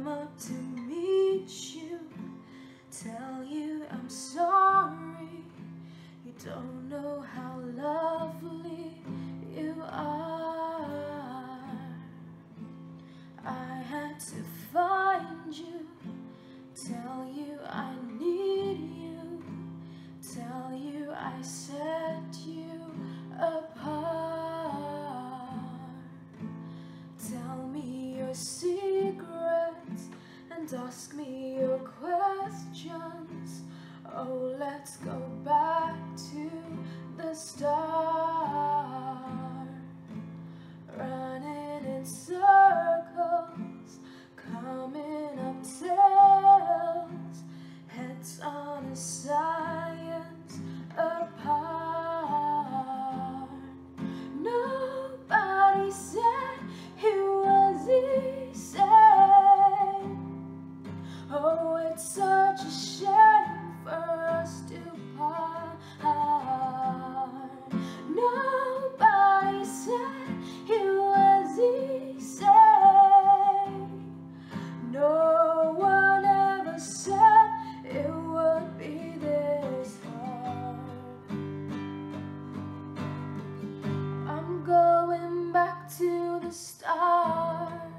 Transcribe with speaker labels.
Speaker 1: come up to meet you, tell you I'm sorry. You don't know how lovely you are. I had to find you, tell you I need you, tell you I set you apart. Tell me your secrets and ask me your questions. Oh, let's go back to the start. Running in circles, coming up tails, heads on a science apart. Nobody said it was easy. Oh, it's such a shame for us to part. Nobody said it was easy. No one ever said it would be this hard. I'm going back to the start.